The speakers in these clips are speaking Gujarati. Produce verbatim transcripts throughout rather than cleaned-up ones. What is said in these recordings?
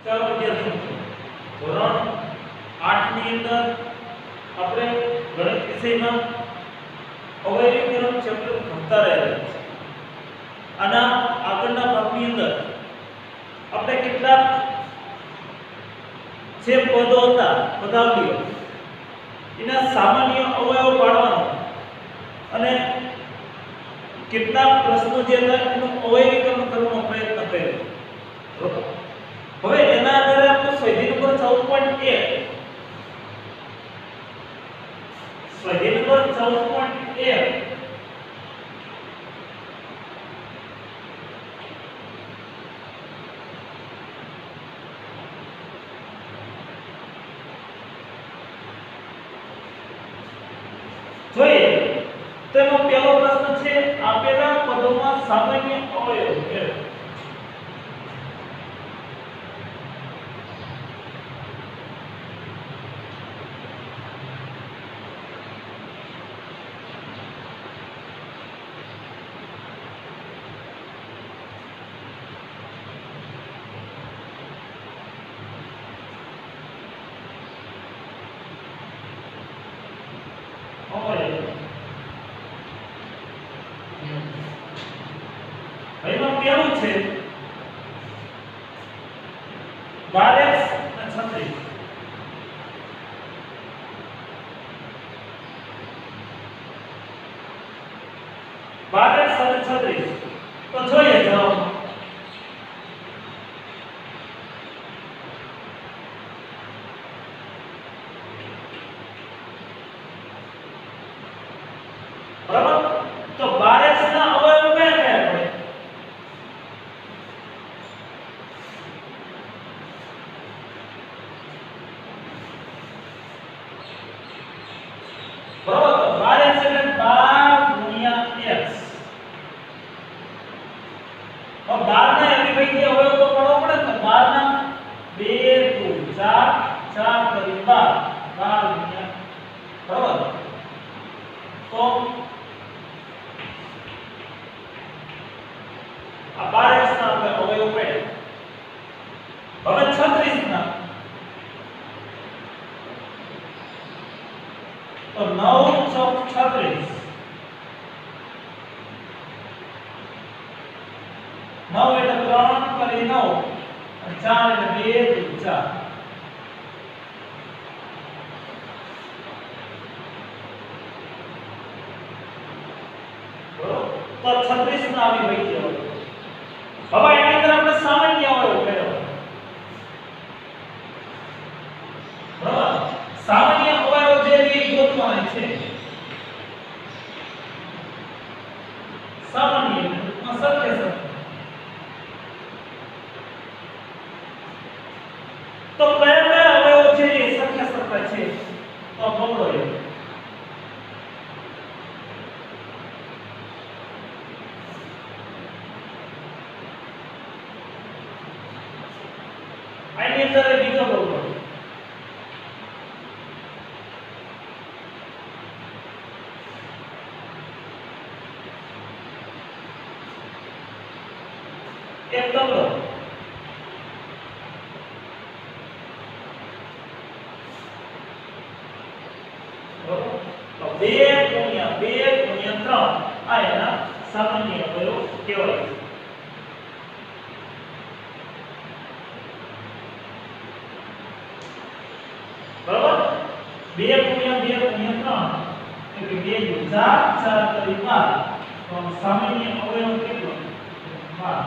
ચાલો વિદ્યાર્થી મિત્રો, ધોરણ આઠ ની અંદર આપણે ગણિત વિષયમાં અવયવીકરણ ચેપ્ટર ભણતા રહ્યા છીએ. આના આગળના ભાગની અંદર આપણે કેટલાક જે પદો હતા પદાવલીઓ એના સામાન્ય અવયવ પાડવાનો અને કેટલાક પ્રશ્નો જે હતા એનું અવયવીકરણ કરવાનો પ્રયત્ન કર્યો. હવે એના આધારે આપણે સ્વાધ્યાય નંબર ચૌદ પોઈન્ટ એક સ્વાધ્યાય નંબર ચૌદ પોઈન્ટ એક જોઈએ. તો એનો પહેલો પ્રશ્ન છે આપેલા પદોમાં સામાન્ય અવયવ મેળવો. એમાં કેવું છે બાર એક્સ અને છત્રીસ. બાર એક્સ અને છત્રીસ તો જોઈએ જવાબ. બરાબર, તો બાર એક્સ ના અવયવ કયા કયા પડે? બરાબર, તો બાર એક્સ એટલે બાર ગુણ્યા x. હવે બાર ના અવિભાજ્ય અવયવ તો પડવો પડે ને. બાર ના બે દુ ચાર, ચાર કરી બાર, બાર ગુણ્યા. બરાબર, તો આ બાર એક્સ ના આપણે અવયવ પડે. હવે છત્રીસ ના તો નવ ચોક છત્રીસ. નવ એટલે ત્રણ કરી નવ અને ચાર એટલે બે દુ ચાર. તો છત્રીસ ના આવી ગઈ છે. હવે એની અંદર આપણે સામાન્ય અવયવ મેળવવા. બરાબર, સામાન્ય અવયવ જે છે એ ગોતવાના છે. સામાન્ય માં સરખે સરખા. તો કયા કયા અવયવ છે એ સરખે સરખા છે? તો પકડો એ. આની અંદર બીજો પકડો. એક પકડો. તો બે ગુણ્યા બે ગુણ્યા ત્રણ આ એના સામાન્ય અવયવ કહેવાય છે. બરાબર, બે ગુણ્યા બે ગુણ્યા ત્રણ એટલે બે દુ ચાર, ચાર કરી બાર, તો સામાન્ય અવયવ કેટલો? બાર.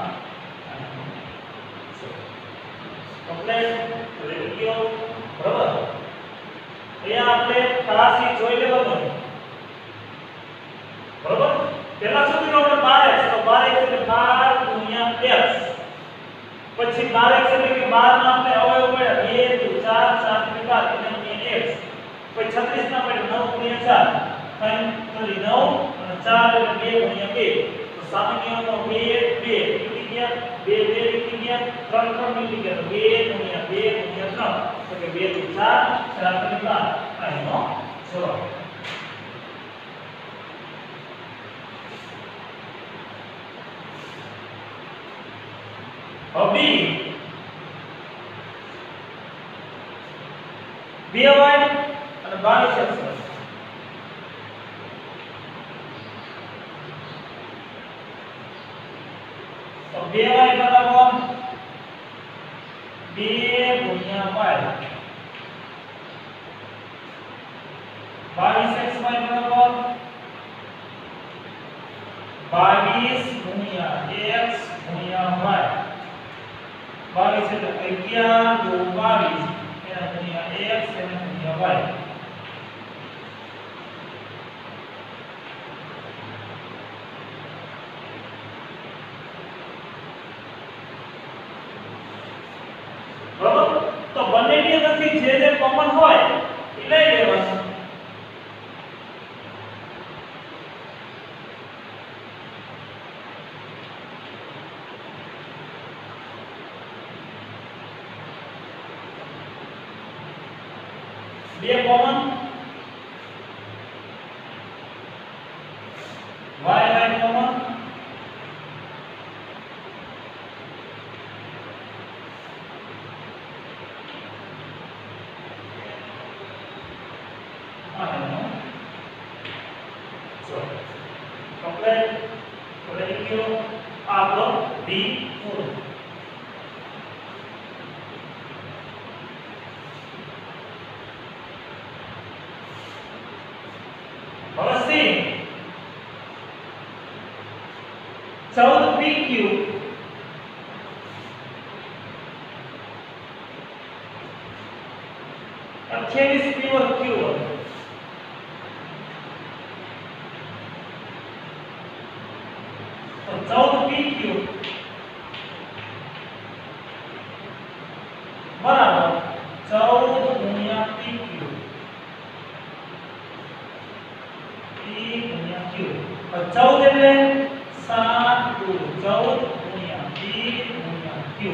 કમ્પ્લીટ કરી ગયો. બરાબર, અહીંયા આપણે તરાસી જોઈ લેવાનું. બરાબર, પહેલા સુધી આપણે બાર એક્સ, તો બાર એક્સ એટલે બાર ગુણ્યા x. પછી બાર એક્સ એટલે કે બાર ના આપણે અવયવ મળ્યા બે દુ ચાર, ચાર કરી બાર એટલે x. પછી છત્રીસ ના આપણે નવ ગુણ્યા ચાર, ત્રણ કરી નવ અને ચાર એટલે બે ગુણ્યા બે. તો સામાન્ય નો બે બે નીકળી ગયા, બે બે નીકળી ગયા, ત્રણ ત્રણ નીકળી ગયા. તો બે ગુણ્યા બે ગુણ્યા ત્રણ એટલે બે દુ ચાર, ચાર કરી બાર આ એનો જવાબ. હવે બાવીસ x વર્ગ તો બે y બરાબર બે ગુણ્યા y બાવીસ x y બરાબર બાવીસ ગુણ્યા x ગુણ્યા y બાવીસ એટલે અગિયાર દુ બાવીસ એના ગુણ્યા x એના ગુણ્યા y બરાબર તો બંનેની અંદરથી જે જે કોમન હોય એ લઈ લેવાનું બે કોમન y y કોમન આનો સો કમ્પ્લીટ કરી ગયો આપણો d ફોર चौदह p q अट्ठाईस p और q तो चौदह p q बराबर चौदह गुणिया p q p गुणिया q और चौदह એટલે सात दो चौदह गुणिया p गुणिया q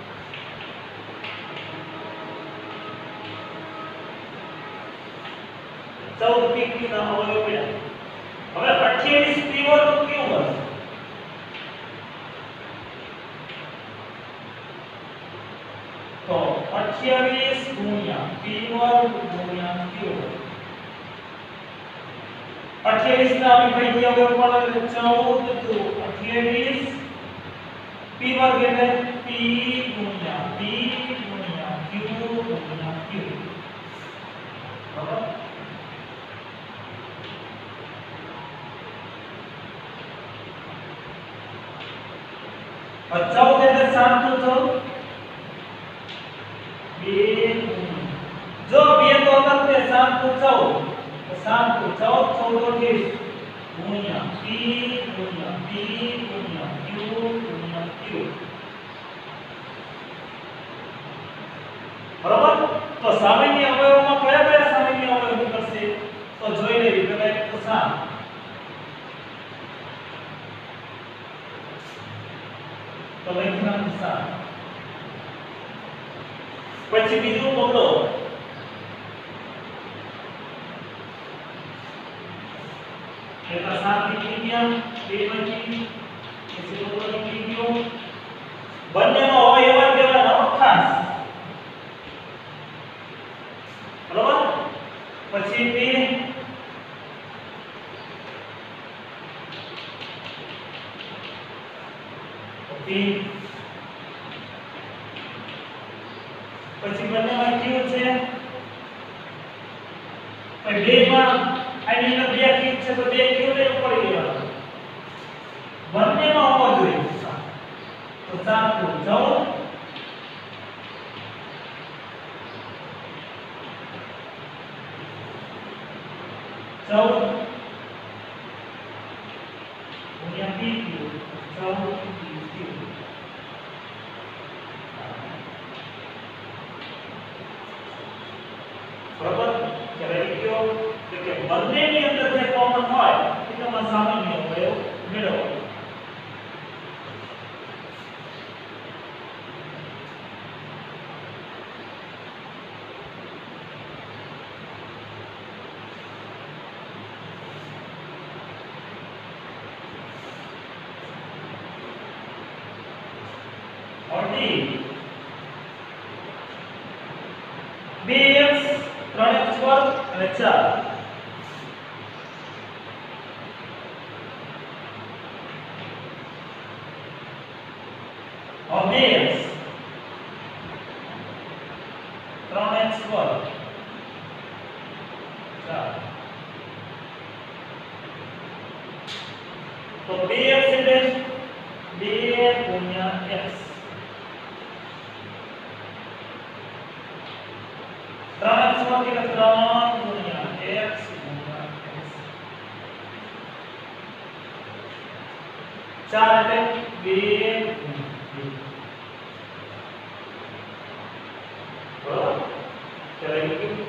चौदह p q ના અવયવ મળ્યા હવે અઠ્યાવીસ p વર્ગ q વર્ગ તો અઠ્યાવીસ ગુણ્યા p વર્ગ ગુણ્યા q વર્ગ अट्ठाईस ना अभी भाई दिया हुआ ऊपर चौदह तो अट्ठाईस p वर्ग है p गुणा p गुणा q गुणा q बराबर और चौदह है सात तो चौदह बे जो बे तो करते सात तो चौदह सात को चौदह चौदह अट्ठाईस गुणिया p गुणिया p गुणिया q गुणिया q बराबर तो सामान्य अवयवों में कया कया सामान्य अवयव निकलશે तो જોઈ લેવી પહેલા એક તો સાત તો લખી નાખો સાત પછી બીજું પકડો eta सात की किया બે પછી इसे ऊपर की गयो બંનેનો અવયવ કેવાનો ખાસ બરાબર પછી p p પછી બંનેમાં q છે પણ બેમાં આની અંદર બે q છે તો બે q ને ઉપર લેવાનો બંનેમાં હોવો જોઈએ તો સાત તો ચૌદ ચૌદ ગુણ્યા p q ચૌદ p q બરાબર ત્યારે કયો કે બંનેની અંદર જે કોમન હોય એ તમે સામાન્ય અવયવ મેળવો और d બે x ત્રણ x વર્ગ અને છ તો બે x એટલે બે ગુણ્યા x ત્રણ x માંથી એટલે ત્રણ ગુણ્યા x ગુણ્યા x ચાર એટલે બે બરાબર ચાલે ગયું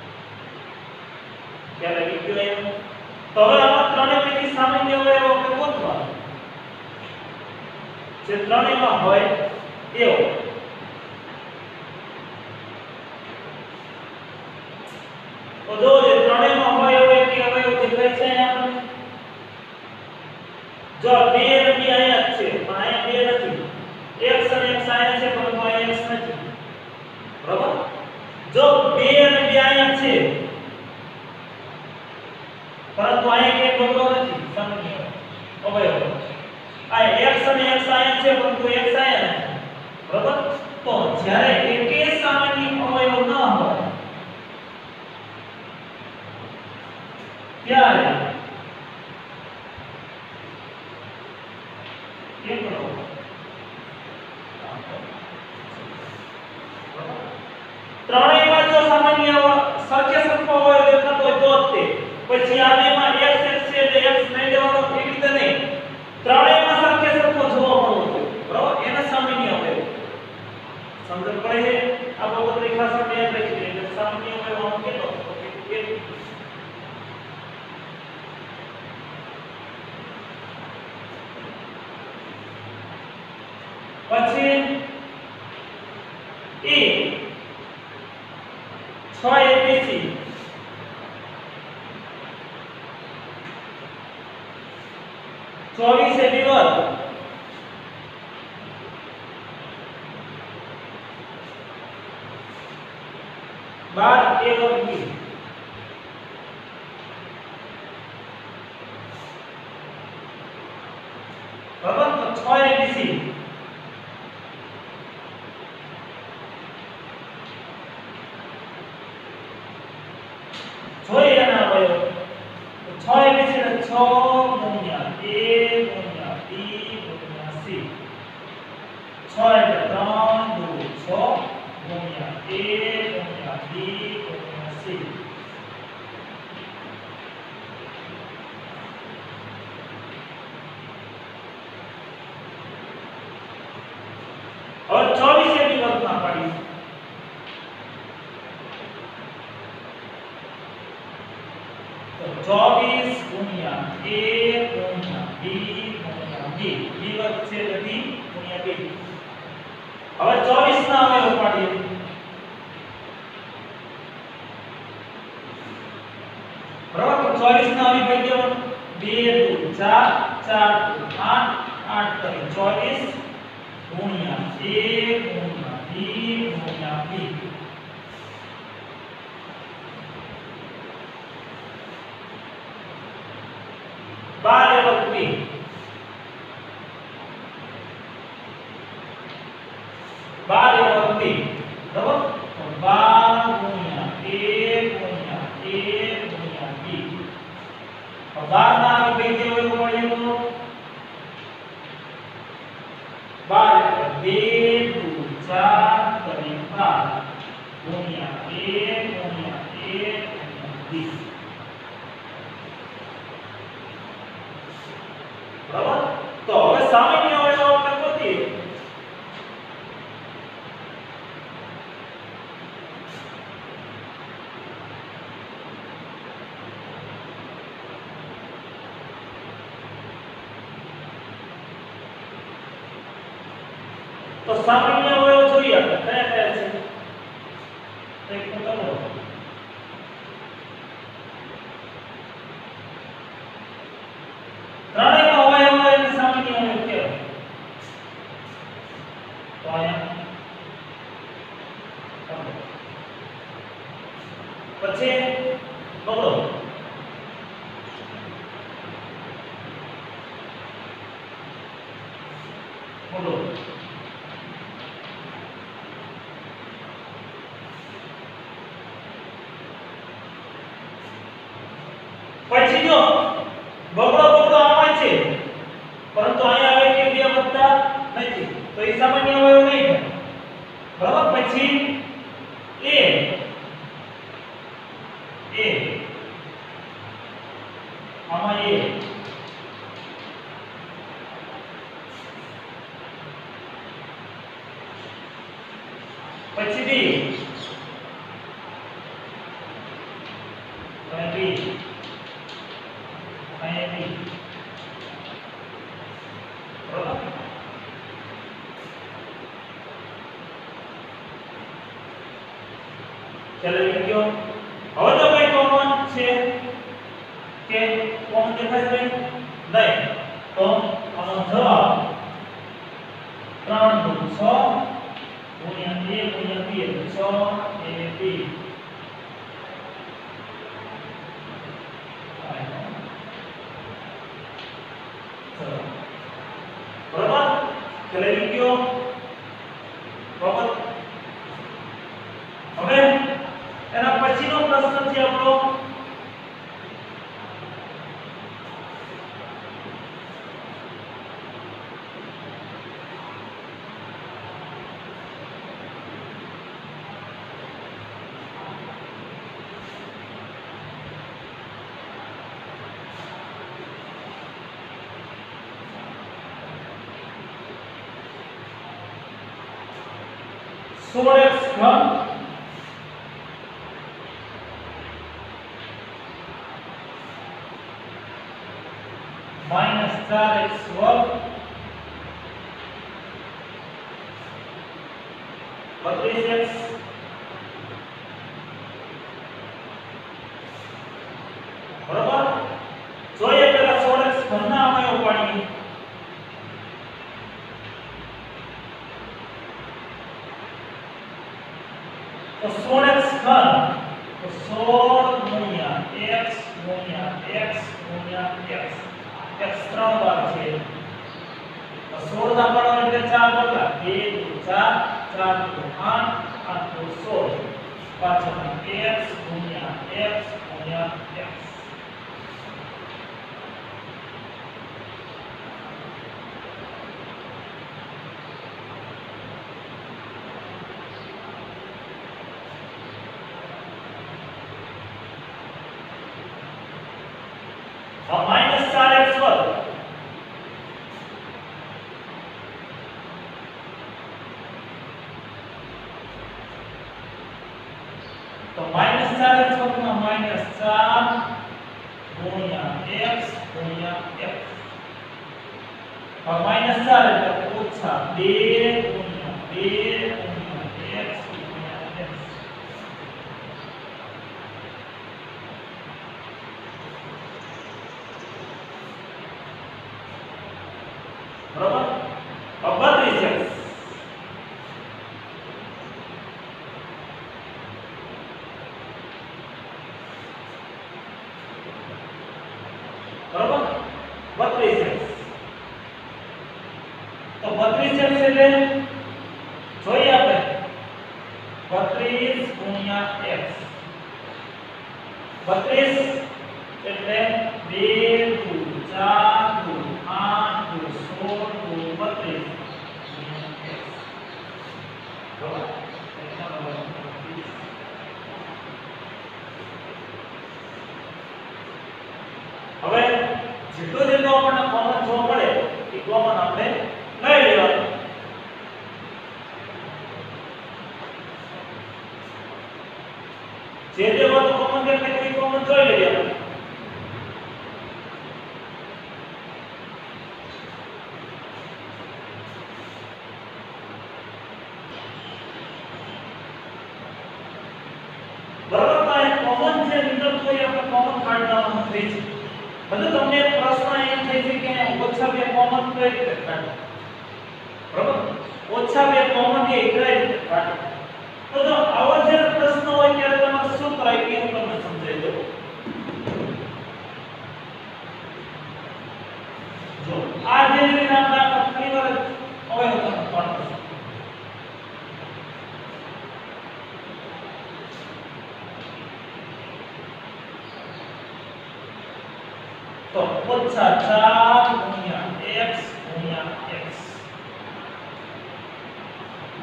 ચાલે ગયું એમ તો હવે આમાં ત્રણેય પૈકી સામાન્ય અવયવ આપણે ગોતવા જે ત્રણેયમાં હોય એવો તો જો જે ત્રણેયમાં હોય એવો એક અવયવ દેખાય છે અહીંયા જો બે અને બે અહીંયા જ છે પણ અહીંયા બે નથી x અને x અહીંયા છે પરંતુ અહીંયા x નથી બરાબર જો બે અને બે અહીંયા છે પરંતુ અહીંયા કે બગડો નથી સામાન્ય અવયવ આ x અને x અહીંયા છે પરંતુ x અહીંયા નથી બરાબર તો જ્યારે એકે સામાન્ય અવયવ ન હોય ત્યારે એ કરો ત્રણેયમાં જો સામાન્ય સરખે સરખો અવયવ દેખાતો હોય તો જ તે પછી આનેમાં x x છે એટલે x નહીં લેવાનો એવી રીતે નહીં ત્રણેયમાં સરખે સરખો જોવા મળવો જોઈએ બરાબર એના સામાન્ય અવયવ સમજ પડે છે આ બહુ રેખા સાથે યાદ રાખી દે એટલે સામાન્ય અવયવ આમ કેટલો એક પછી એ છ એબીસી ચોવીસ એબી વર્ગ બાર એ વર્ગ બી બરાબર તો છ એબીસી જોઈએ એના અવયવ તો છ એબીસી એટલે છ ગુણ્યા a ગુણ્યા b ગુણ્યા c છ એટલે ત્રણ દુ છ ગુણ્યા a ગુણ્યા b ગુણ્યા c હવે ચોવીસ એબી વર્ગમાં પાડીશું ચોવીસ ગુણ્યા a ગુણ્યા b ગુણ્યા b b વર્ગ છે એટલે b ગુણ્યા b હવે ચોવીસ ના અવયવ પાડીએ બરાબર તો ચોવીસ ના અવયવ પાડી દેવાનો બે દુ ચાર ચાર દુ આઠ આઠ તરી ચોવીસ ગુણ્યા a ગુણ્યા b ગુણ્યા b બાર એ વર્ગ b બાર એ વર્ગ b બરાબર તો બાર ગુણ્યા a ગુણ્યા a ગુણ્યા b તો બાર ના આવી બે કેવો મળે તો બાર એટલે બે દુ ચાર તરી બાર ગુણ્યા a ગુણ્યા a ગુણ્યા b બરાબર તો હવે સામાન્ય અવયવ આપણે ગોતીએ તો સામાન્ય અવયવ જોઈએ આપણે કયા કયા છે તો એક તો કરો ત્રણેય અવયવ એને સામાન્ય અવયવ કહેવાય તો અહીંયા પછી પકડો બોલો પછી જો બગડો બગડો આવે છે તો એ સામાન્ય અવયવ નહીં થાય. બરાબર. પછી a a આમાં a પછી b અને b અને b બરાબર. ચલો વિડિયો હવે તો કઈ કોમન છે કે કોમન દેખાય છે નહીં તો આનો જવાબ ત્રણ દુ છ ગુણ્યા a ગુણ્યા b એટલે છ a b બરાબર. ચલો વિડિયો બરાબર. હવે એના પછીનો પ્રશ્ન છે આપણો સોળ x ઘન माइनस चार एक्स वर्ग बत्तीस एक्स बराबर. જોઈએ પેલા સોળ x ઘનના અવયવ પાડીએ. તો સોળ x ઘન તો સોળ ગુણ્યા x ગુણ્યા x ગુણ્યા x x ત્રણ વાર છે. તો સોળ ના પાડો એટલે ચાર બદલા બે દુ ચાર ચાર દુ આઠ આઠ દુ સોળ પાછળ x ગુણ્યા x ગુણ્યા x अब माइनस चार एक्स वर्ग तो माइनस चार एक्स वर्ग में माइनस चार गुणिया एक्स गुणिया एक्स और माइनस चार એટલે ઓછા બે ગુણ્યા બે ગુણ્યા x ગુણ્યા x बराबर. अब बत्तीस x बराबर बत्तीस x तो बत्तीस x એટલે જોઈએ આપણે બત્રીસ ગુણ્યા x બત્રીસ એટલે બે દુ ચાર દુ આઠ દુ સોળ દુ બત્રીસ હવે જેટલો જેટલો આપણને કોમન જોવા મળે એ કોમન આપણે લઈ લેવાનું. જે જે વસ્તુ કોમન દેખાય તે કોમન જોઈ લઈએ આપણે. બરાબર. તો આ કોમન છે નિકલ કોઈ આપણે કોમન કાઢવાનું થઈ છે. બધું તમને પ્રશ્ન એમ થઈ છે કે ઓછા બે કોમન કઈ રીતે કાઢો. બરાબર. ઓછા બે કોમન એ કઈ રીતે કાઢો. તો જો આવો જે પ્રશ્ન હોય ત્યારે તમારે શું કરાય કે હું તમને સમજાવી દઉં. જો આ જે રીતે આપણે ઘણી વાર અવયવ તમને પાડો तो ओछा चार गुणिया x गुणिया x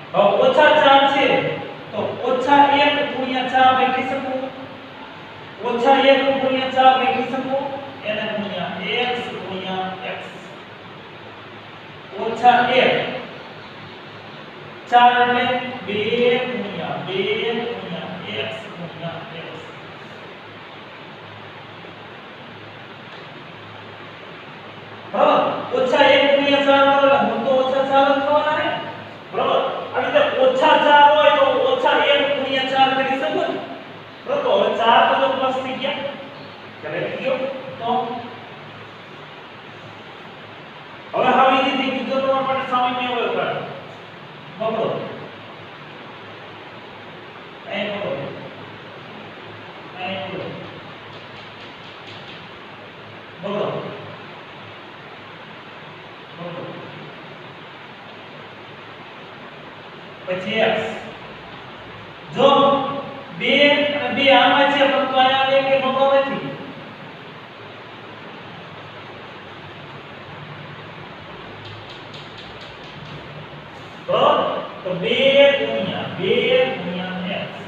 હવે ઓછા ચાર છે તો ઓછા એક ગુણ્યા ચાર લખી શકું, ઓછા એક ગુણ્યા ચાર લખી શકું, એને ગુણ્યા x ગુણ્યા x, ઓછા એક ચાર એટલે બે ગુણ્યા બે ગુણ્યા x ગુણ્યા x. બરાબર, ઓછા એક ગુણ્યા ચાર કરો એટલે હું તો ઓછા ચાર જ થવાના ને. બરાબર, આ રીતે ઓછા ચાર હોય તો ઓછા એક ગુણ્યા ચાર કરી શકો ને. બરાબર, તો હવે ચાર તો પ્લસ થઈ ગયા, એટલે ગયો તો હવે આવી રીતે બીજો તમારા માટે સામાન્ય અવયવ કાઢો. બરાબર, અહીં બરાબર, અહીં બરાબર, બરાબર, પછી x જો બે અને બે આમાં છે પરંતુ અહીંયા બે કે મોટો નથી. બરાબર, તો બે ગુણ્યા બે ગુણ્યા x,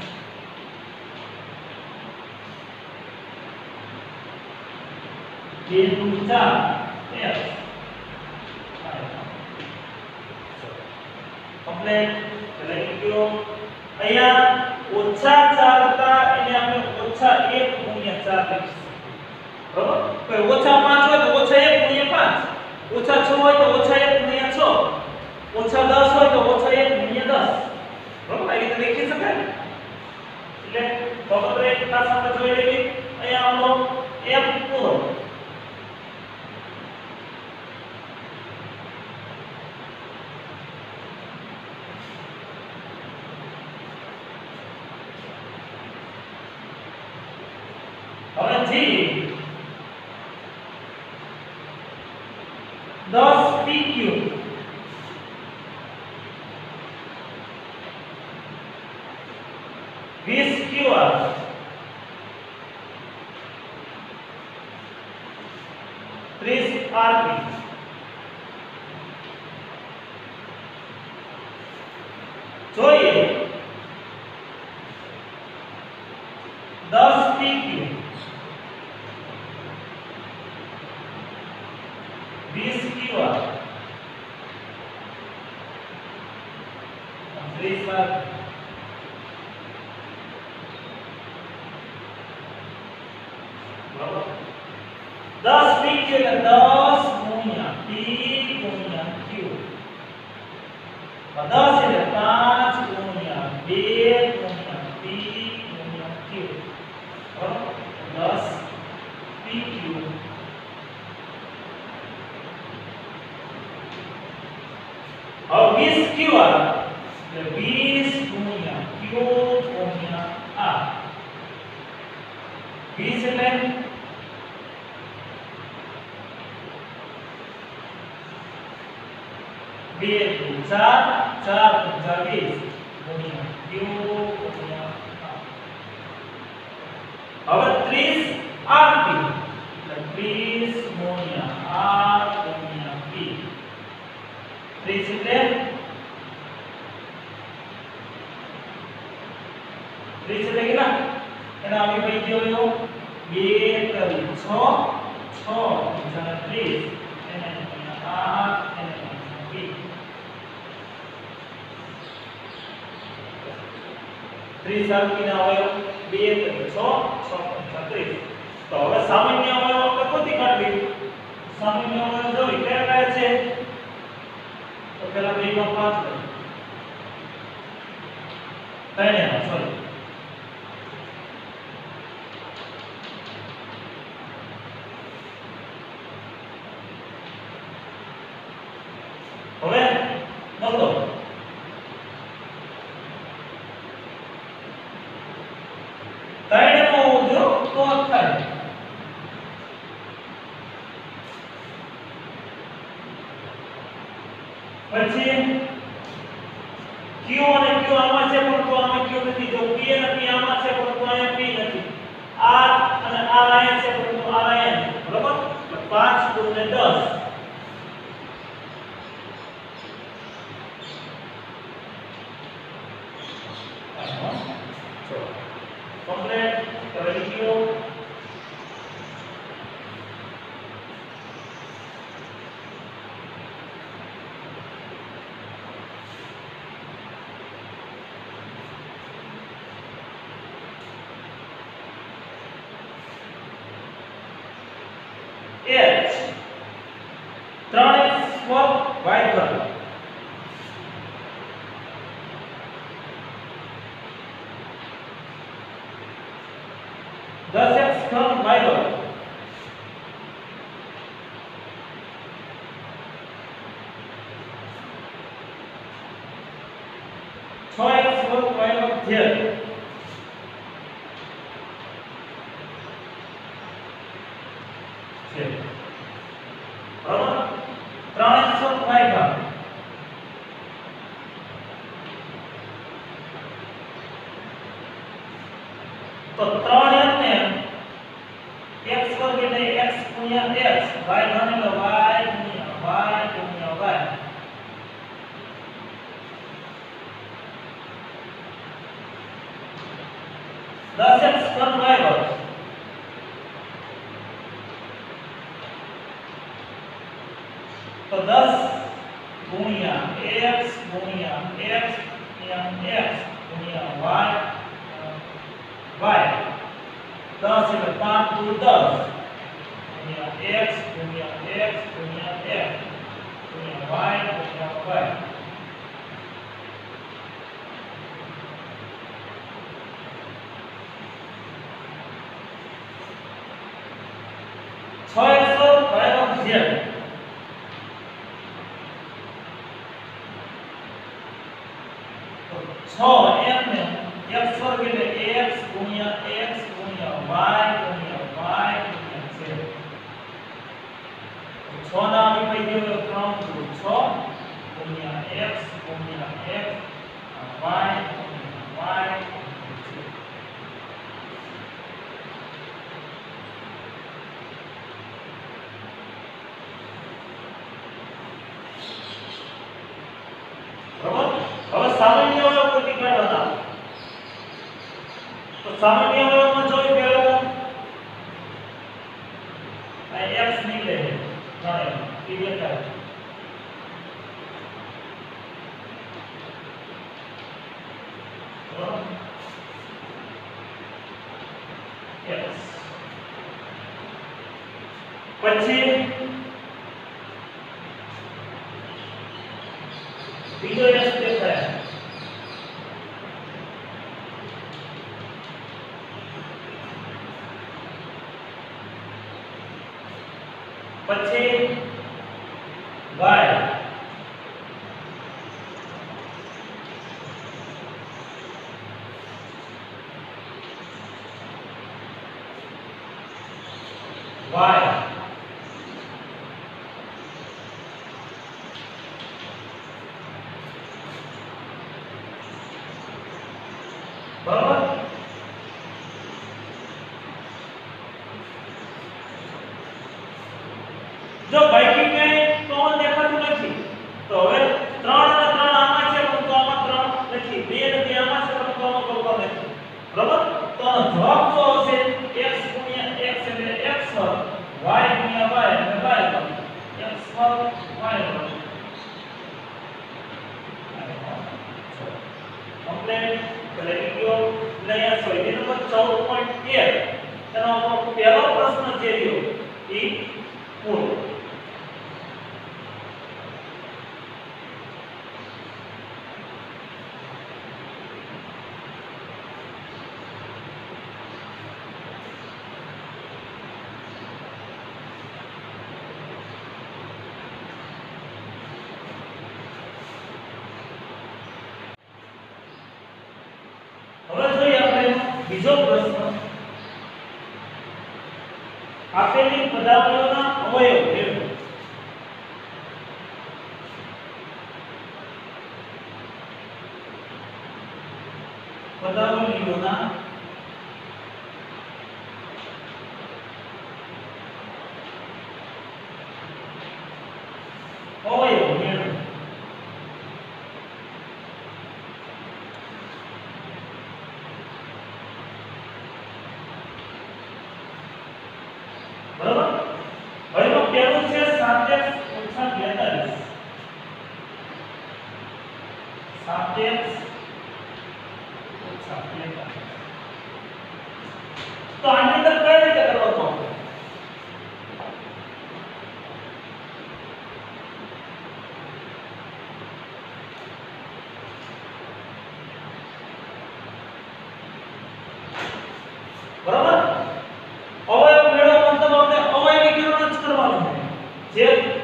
બે દુ ચાર x કમ્પ્લીટ. એટલે કયો અહીંયા ઓછા ચાર હતા એને આપણે ઓછા એક ગુણ્યા ચાર લખીશું. બરાબર, કોઈ ઓછા પાંચ હોય તો ઓછા એક ગુણ્યા પાંચ, ઓછા છ હોય તો ઓછા એક ગુણ્યા છ, ઓછા દસ હોય તો ઓછા એક ગુણ્યા દસ. બરાબર, આ રીતે લખી શકાય. એટલે બરાબર એક ખાસ આપણે જોઈ લેવી. અહીંયા આપણો f પૂરો. હવે જી દસ pq વીસ qr ત્રીસ rp જોઈએ દસ pq વીસ qr ત્રીસ rp. દસ pq એટલે દસ ગુણ્યા p ગુણ્યા q, દસ એટલે પાંચ ગુણ્યા બે ગુણ્યા p ગુણ્યા q. બરાબર, દસ pq હવે વીસ qr એટલે વીસ ગુણ્યા q ગુણ્યા r. વીસ એટલે બે દુ ચાર, ચાર પંચા વીસ ગુણ્યા q ગુણ્યા r. હવે ત્રીસ rp એટલે ત્રીસ ગુણ્યા r ગુણ્યા p. ત્રીસ એટલે ત્રીસ એટલે કેટલા? એના આવી ભાઈ ગયો બે કરી છ, છ પંચા ત્રીસ, એને ગુણ્યા r એને ગુણ્યા p. ત્રીસ rp ના અવયવ બે કરી છ, છ પંચા ત્રીસ. તો હવે સામાન્ય અવયવ આપણે કોથી કાઢવી? સામાન્ય અવયવ જો કયા કયા છે? તો પહેલા બે માં પાંચ લે, ત્રણ માં સોરી હવે નતો ત્રણ નો જો તો થાય. પછી q અને q આમાં છે પરંતુ આમાં q નથી. જો p અને p આમાં છે પરંતુ અહીંયા p નથી. r અને r અહીંયા છે પરંતુ r અહીંયા નથી. બરાબર, પાંચ ગુણ્યા દસ h ત્રણ x વર્ગ y ઘન દસ x ઘન y વર્ગ છ x વર્ગ y વર્ગ z છે બરાબર ત્રણ x વર્ગ y ઘન તો ત્રણ m ને x વર્ગ એટલે x ગુણ્યા x y ઘન એટલે y ગુણ્યા y ગુણ્યા y દસ x ઘન y વર્ગ તો દસ ગુણ્યા x ગુણ્યા x ગુણ્યા x ગુણ્યા y y દસ એટલે પાંચ દુ દસ ગુણ્યા x ગુણ્યા x ગુણ્યા x ગુણ્યા y ગુણ્યા y છ x વર્ગ y વર્ગ z છ m ને x વર્ગ એટલે x ગુણ્યા x ગુણ્યા y ગુણ્યા y ગુણ્યા z છ ના આવી પડી ગયો ત્રણ દુ છ ગુણ્યા x ગુણ્યા x y ગુણ્યા y બરાબર હવે સામાન્ય અવયવ કોઈ કાઢવાના તો સામાન્ય અવયવમાં જોઈએ પહેલા આ x નહીં લે ગણે ક્લિયર કરે x પછી બીજો x દેખાય પછી y y બરાબર જો બાકી કઈ ત્રણ દેખાતું નથી તો હવે ત્રણ અને ત્રણ આમાં છે પરંતુ આમાં ત્રણ નથી બે અને બે આમાં છે પરંતુ આમાં કોઈ નથી બરાબર તો આનો જવાબ શું આવશે x ગુણ્યા x એટલે x વર્ગ y ગુણ્યા y એટલે y વર્ગ x વર્ગ y વર્ગ કમ્પ્લીટ એટલે વિડિયો લઈ સ્વાધ્યાય નંબર ચૌદ પોઈન્ટ તેર તેનો પહેલો પ્રશ્ન જે રહ્યો એ પૂરો હવે જોઈએ આપણે બીજો પ્રશ્ન આપેલી પદાર્થોના અવયવ મેળવો પદાર્થોના અવયવ મેળવો બરાબર હવે તો પહેલું છે સાત x ઓછા બેતાલીસ સાત x ઓછા બેતાલીસ તો આની અંદર કઈ રીતે કરવાનું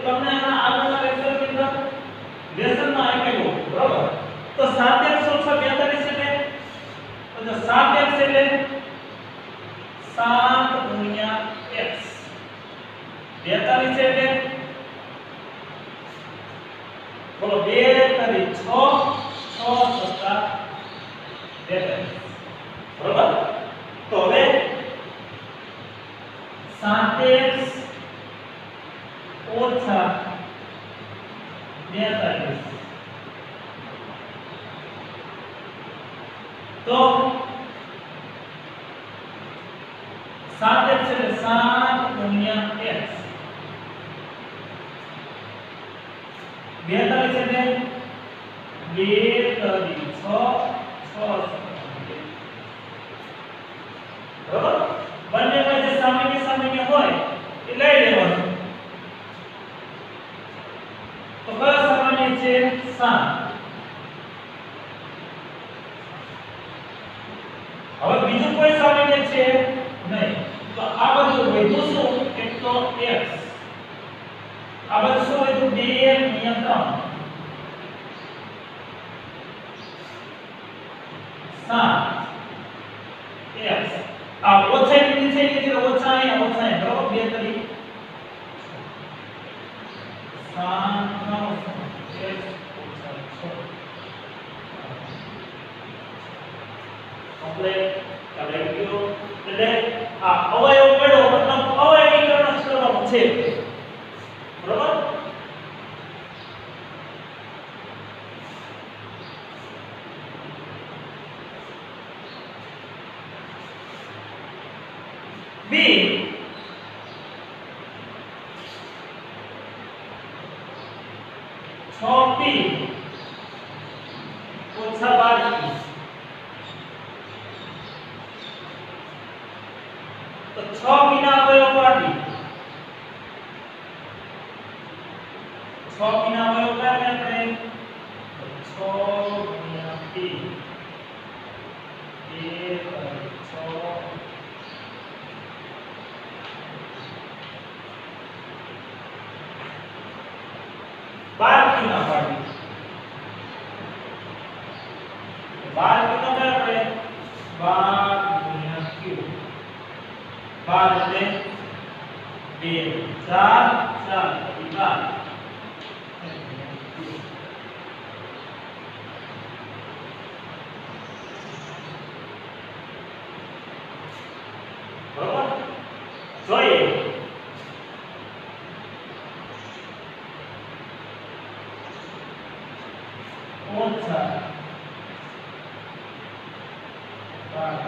તમને આના આગળના લેક્ચર ની અંદર લેસનમાં આપેલું બરાબર તો સાત x ઓછા બેતાલીસ એટલે તો સાત x એટલે સાત ગુણ્યા x બેતાલીસ એટલે બોલો બે તારી છ છ સત્તા બેતાલીસ બરાબર તો હવે સાત x ઓછા બેતાલીસ તો સાત x એટલે સાત ગુણ્યા x બેતાલીસ એટલે બે તારી છ છ બરાબર બંનેમાં જે સામાન્ય સામાન્ય હોય એ લઈ લેવાનું તો કયો સામાન્ય છે સાત હવે બીજું કોઈ સામાન્ય છે નહીં તો આ બધું વધુ શું એક તો x આ બધું શું વધુ બે ગુણ્યા ત્રણ સાત x આ ઓછા ની નીચે ની ઓછા અહીંયા ઓછા અહીંયા બરાબર બે તરી સાત નવ x ઓછા છ કમ્પ્લીટ કરે ગયો એટલે આ અવયવ પડ્યો મતલબ અવયવીકરણ કરવાનું છે બરાબર b છ p ઓછા બાર p તો છ p ના અવયવ પાડી છ p ના અવયવ કયા આપણે છ ગુણ્યા p એક છ બાર p ના પાડી બાર p નો કયા આપણે બાર ગુણ્યા q બાર એટલે બે ચાર ચાર પછી બાર બરોબર જોઈએ ઓછા બાર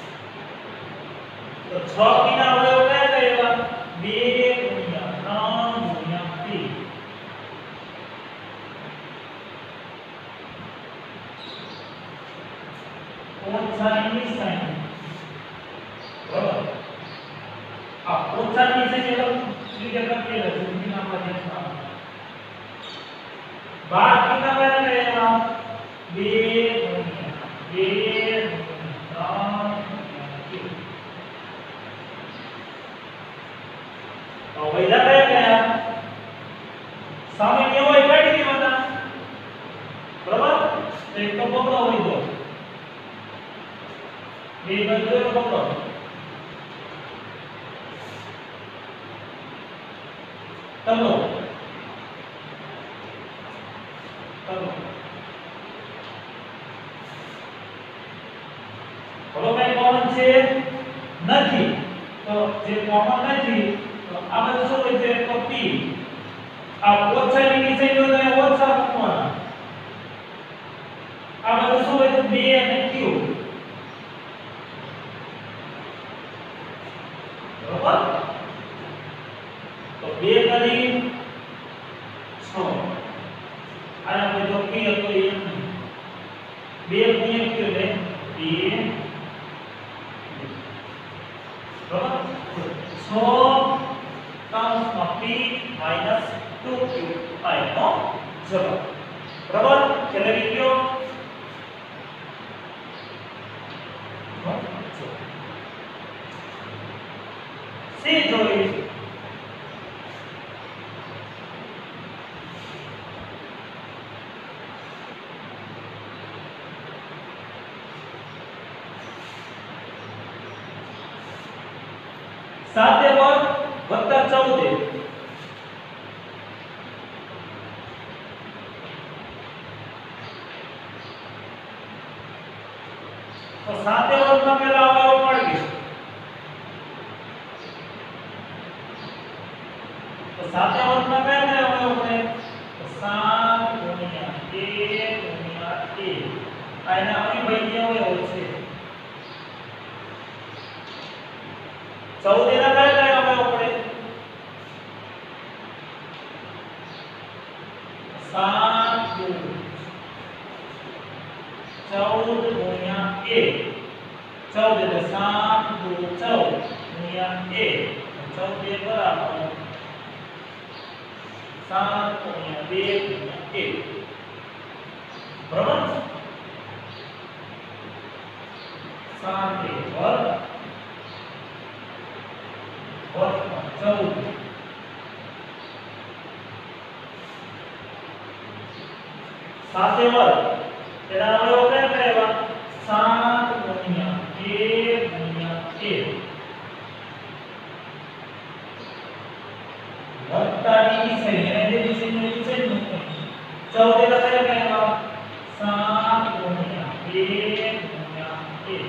તો છ p ના અવયવ કયા કયા એવા બે ગુણ્યા ત્રણ ગુણ્યા p ઓછા ની સાઈન બરાબર આ ઓછા ની સાઈન એટલે રીતે લખી લે છે ના માં બાર p ના કયા કયા એવા બે ગુણ્યા બે ગુણ્યા ત્રણ તો વૈધા કયા કયા સામાન્ય હોય કાઢી દેવાના બરાબર એક તો પકડો હોય તો બે બધું પકડો તમો તમો બોલો ભાઈ કોમન છે નથી તો જે કોમન નથી તો આ બધું શું હોય છે તો p આ ઓછા ની નીચે જો તો ઓછા મૂકવાના આ બધું શું હોય તો બે અને q બરોબર તો બે કરી છ આના કોઈ તો p હતો એ બે ગુણ્યા q એટલે બે બરોબર છ કૌંસમાં p minus ટુ q આનો જવાબ બરાબર એટલે વિડિયો સી જોઈ સાતે વર્ગ વત્તા ચૌદ એ તો સાતે વર્ગમાં પહેલા અવયવ મળી તો સાતે વર્ગમાં કયા કયા અવયવ મળે તો સાત ગુણ્યા એક ગુણ્યા એક આ એના અવિભાજ્ય અવયવ છે ચૌદ એના કયા કયા અવયવ પડે સાત ચૌદ ગુણ્યા એક ચૌદ એટલે સાત દુ ચૌદ ગુણ્યા એક ચૌદ એ બરાબર સાત ગુણ્યા બે ગુણ્યા એક બરાબર સાત એ વર્ગ વર્ગમાં ચૌદ સાતે વર્ગ તેના અવયવ કયા કયા એવા સાત ગુણ્યા એક ગુણ્યા એક વત્તા દિશા એને જે દિશા જોઈ છે ને ચૌદ એના કયા કયા એવા સાત ગુણ્યા એક ગુણ્યા એક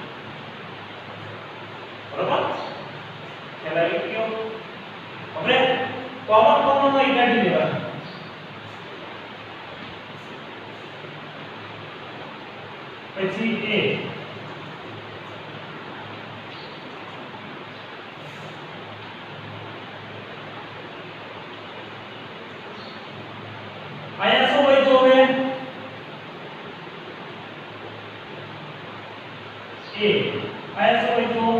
બરાબર ખ્યાલ આવી ગયો હવે કોમન કોમન માં કાઢી લેવાનું પછી a આયા શું હોય તો હવે a આયા શું હોય તો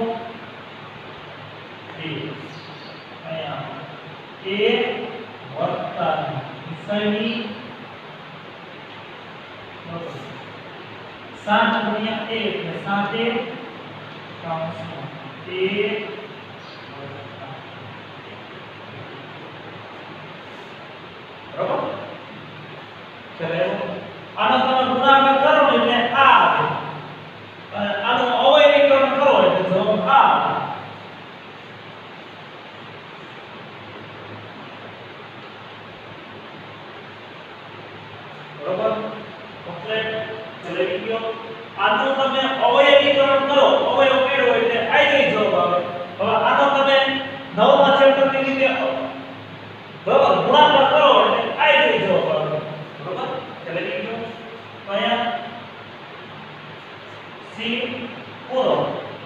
a આયા a વત્તા નિશાની सात गुणिया एक એટલે सात एक કૌંસમાં एक બરાબર ચલો આનો તમે ગુણાકાર કરો એટલે આ આવે અને આનો અવયવીકરણ કરો એટલે જવાબ આ આવે બરાબર કમ્પ્લીટ ચલાવી ગયો આનો તમે અવયવીકરણ કરો અવયવ મેળવો એટલે આઈ ગઈ જવાબ આવે હવે આનો તમે નવમા ચેપ્ટર ની રીતે બરાબર ગુણાકાર કરો એટલે આઈ ગઈ જવાબ આવે બરાબર ચલાવી ગયો અહીંયા સી પૂરો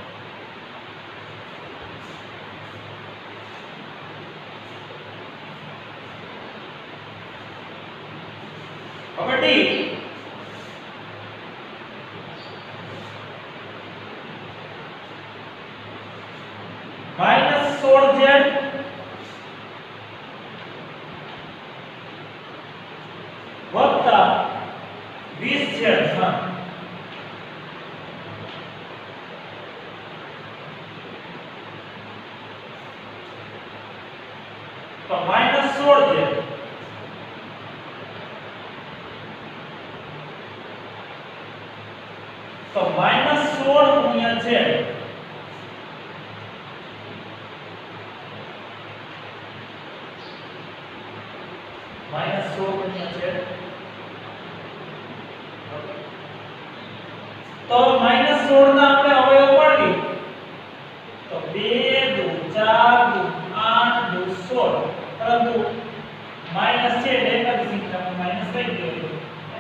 હવે ડી माइनस सोलह जेड वत्ता बीस जेड हाँ तो माइनस सोलह जेड तो माइनस सोलह गुणिया जेड माइनस सोलह गुणिया जेड तो माइनस सोलह ના આપણે અવયવ પાડી તો બે દુ ચાર દુ આઠ દુ સોળ પરંતુ માઈનસ છે એટલે એક જ સંખ્યામાં માઈનસ થઈ ગયો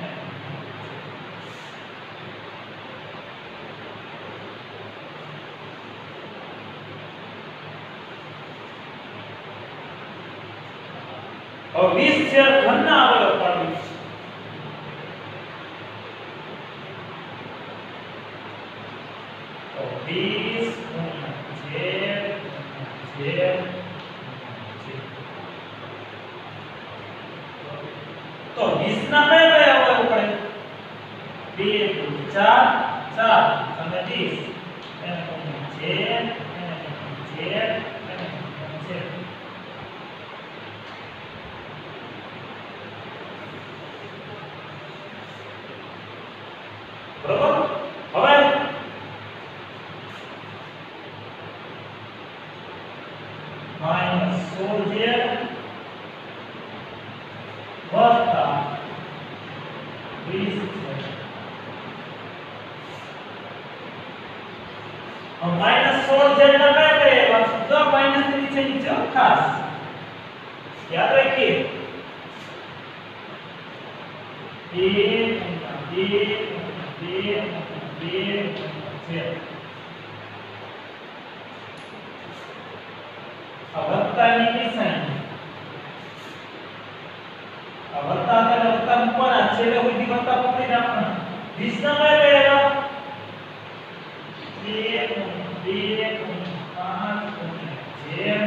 और बीस जेड घनना अवयव पाડી तो बीस गुणिया जेड जेड तो बीस ના કયા કયા અવયવ પડે બે દુ ચાર ચાર અને बीस એને જેડ એને જેડ એને જેડ બરોબર હવે વત્તા વીસ છે. अब माइनस सोलह z ना क्या करेगा तो माइनस के नीचे नीचे खास याद रखिए ए ए ए ए z अब वत्ताની નિશાની अब वत्ता એટલે વત્તા મૂકવાના છેલ્લે સુધી વત્તા પકડી રાખવાના વીસ ના क्या करेगा एक एक पाँच छः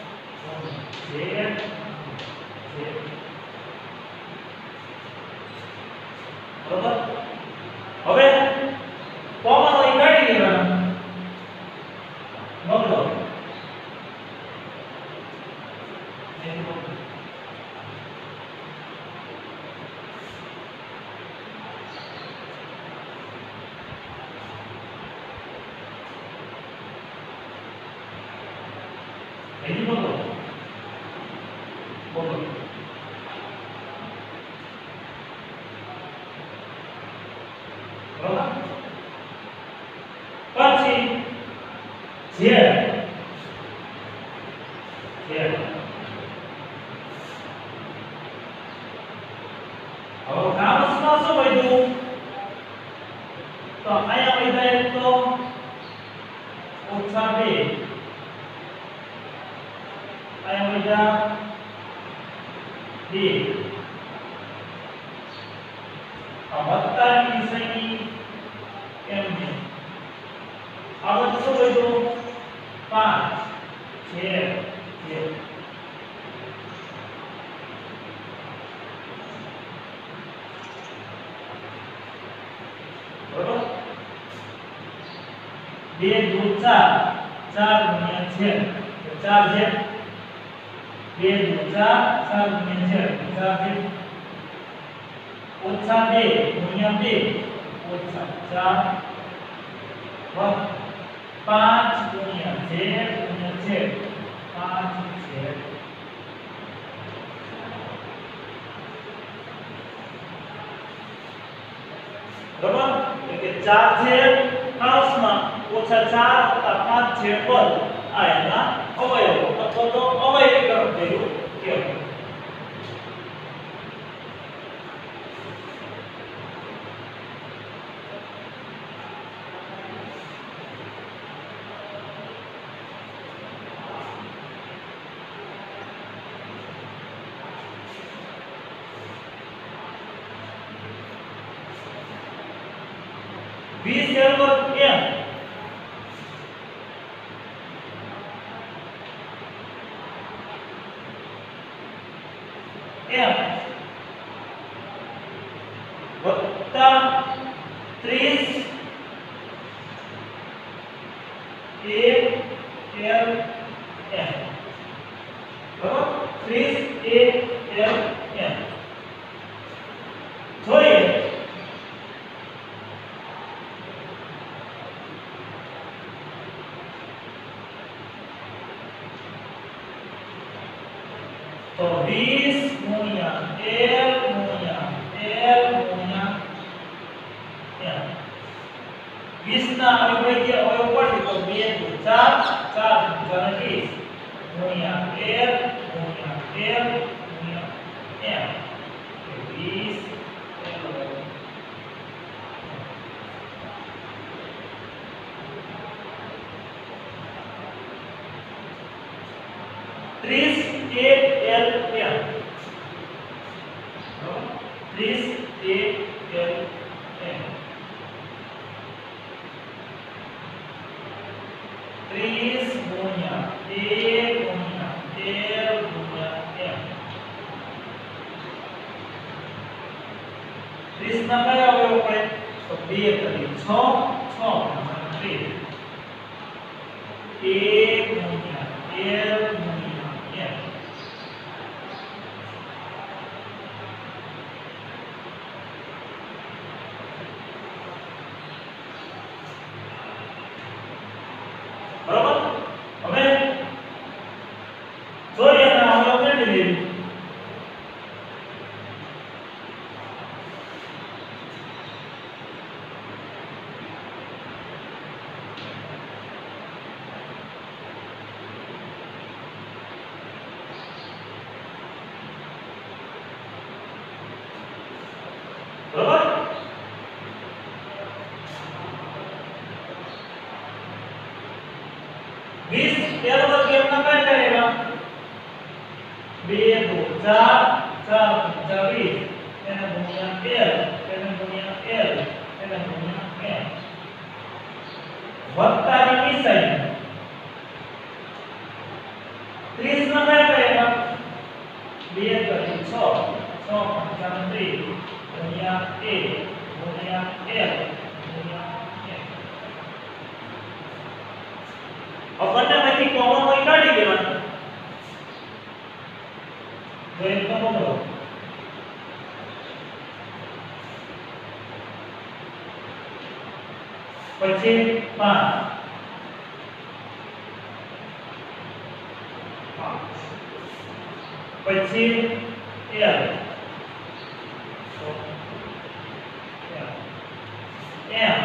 छः बराबर હવે કોમન હોય કાઢી લેવાના બગડો એની બોલો બોલો બરાબર પછી જે જે હવે કાઉન્સમાં શું વધ્યું તો અહીંયા વધ્યા એક તો ઓછા બે आया वजह b अब वत्ता की निशानी m है अब શું વધ્યું पाँच छः छः बराबर બે દુ ચાર ચાર ગુણ્યા છ તો ચાર છે બે દુ ચાર ચાર ગુણ્યા છ ચાર છે ઓછા બે ગુણ્યા બે ઓછા ચાર વત્તા પાંચ ગુણ્યા છ ગુણ્યા છ પાંચ છ બરાબર એટલે ચાર છે કાઉન્સમાં ઓછા ચાર વત્તા પાંચ છે પદ આ એના અવયવો અથવા તો અવયવીકરણ થયું કહેવાય बीस वर्ग m m वत्ता तीस a l m बराबर तीस a l m જોઈએ तो बीस गुणिया l गुणिया l गुणिया m बीस ना अवयव के अवयव पड़े तो બે દુ ચાર ચાર દુ बीस गुणिया l गुणिया l गुणिया m तो बीस तीस a l m तीस a l m तीस गुणिया a गुणिया l गुणिया m तीस ना क्या अवयव पड़े तो બે કરી છ છ ત્રીસ a गुणिया l गुणिया m बराबर હવે જોઈએ ના અવયવ મેળવી બે દો ચાર, ચાર પંચા વીસ, એને ગુણ્યા l, એને ગુણ્યા l, એને ગુણ્યા m. વત્તાની નિશાની ત્રીસ માં કઈ કરેલા બે કરી છ, છ પંચા ત્રીસ ગુણ્યા a ગુણ્યા l ગુણ્યા m. अब બંનેમાંથી કોમન હોય કાઢી દેવાનું. તો એક તો પકડો પછી પાંચ, પછી l m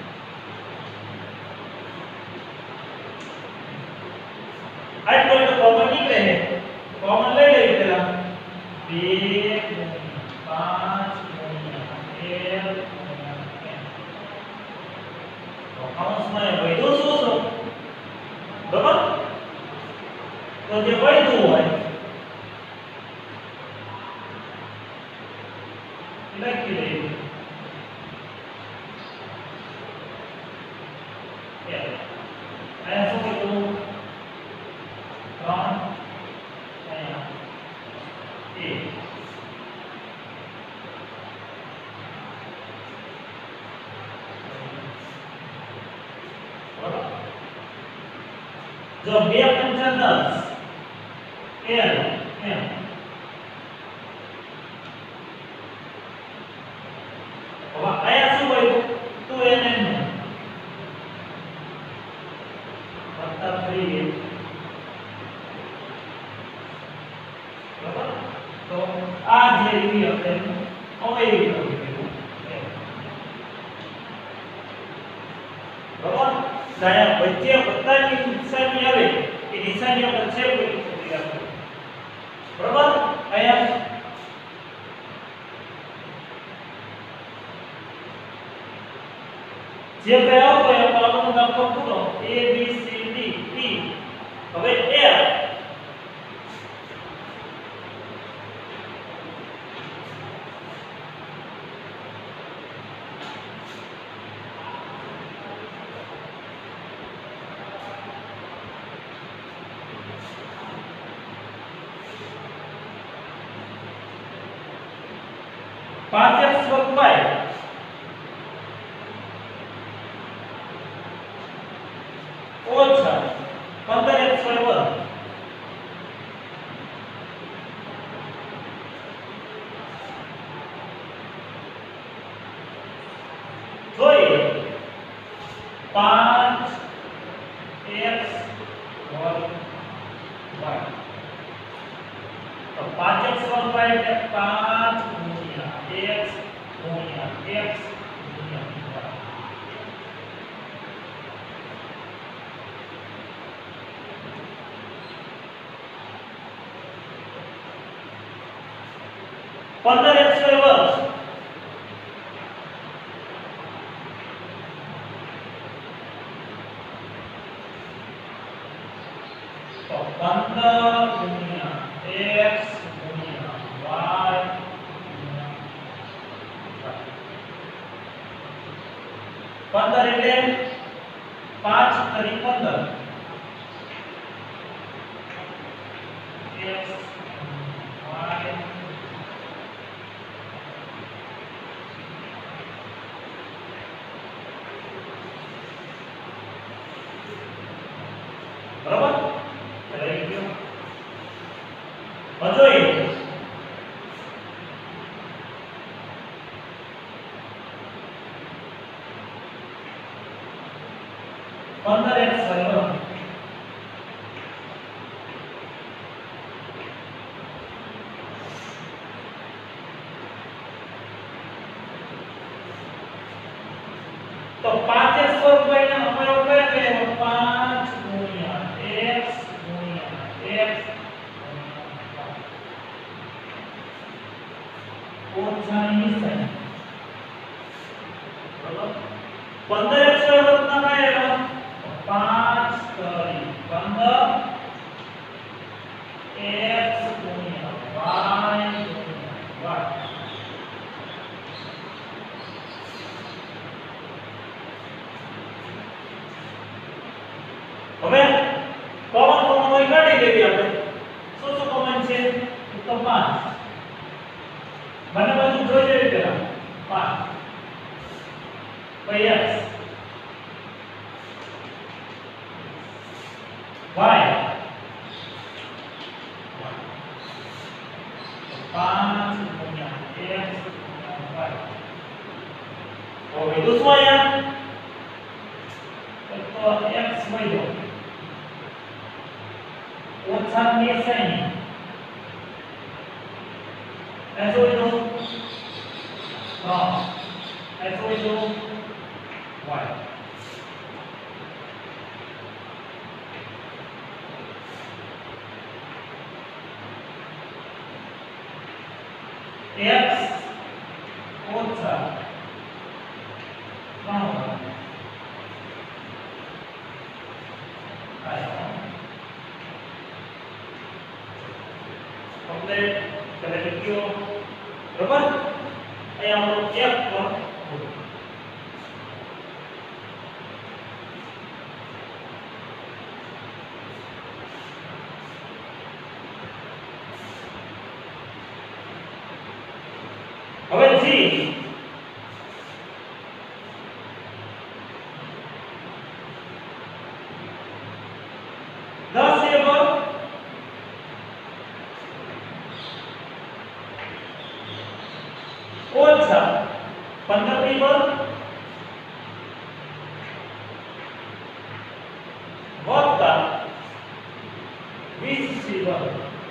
આટલો તો કોમન નીકળે છે. કોમન લઈ લઈએ પેલા બે પાંચ l તો કૌંસમાં એ વધ્યું શું શું બરાબર. તો જે વધ્યું હોય લખી લઈએ અહીંયા શું કીધું ત્રણ અહીંયા એક. જો બે પંચા દસ l m હવે આયા શું હોય ટુ n n નું વત્તા થ્રી બરાબર. તો આ જે રીત આપણે અવયવી કરીશું બરાબર. ત્યાં વચ્ચે વત્તાની નિશાની આવે એ નિશાની આપણે છેદ કરી શકીએ આપણે બરાબર. અહીંયા જે કઈ આવતો એ આપણને દાખલો પૂરો a b c d e. હવે l પાંચ x વર્ગ y ઓછા પંદર x વર્ગ જોઈએ પાંચ x વર્ગ y. તો પાંચ x વર્ગ y એટલે પાંચ ગુણ્યા x ગુણ્યા x ગુણ્યા y. પંદર x વર્ગ તો પંદર ગુણ્યા x ગુણ્યા y પંદર એટલે પાંચ તરી પંદર x y બરાબર. રહી ગયો હજુ એક પંદર x વર્ગ તો પાંચ x વર્ગ ભાઈને આપણે કઈ કરીએ પાંચ ગુણ્યા x ગુણ્યા x ઓછા નિશાની બરાબર. પંદર x વર્ગ ના કઈ પાંચ કરી પંદર x ગુણ્યા તો પાંચ. બંને બાજુ જોઈ લેવી પેલા. પાંચ. પછી x y પાંચ ગુણ્યા x ગુણ્યા y. હવે તો શું આયા? તો x મળ્યો ઓછા બે sin ऐसे हो तो हाँ ऐसे हो तो y x ઓછા ત્રણ કમ્પ્લીટ કરે લખ્યો બરાબર. અહીંયા આપણો f પણ હવે g દસ એ પર ઓછા પંદર ની પર વત્તા વીસ ની પર.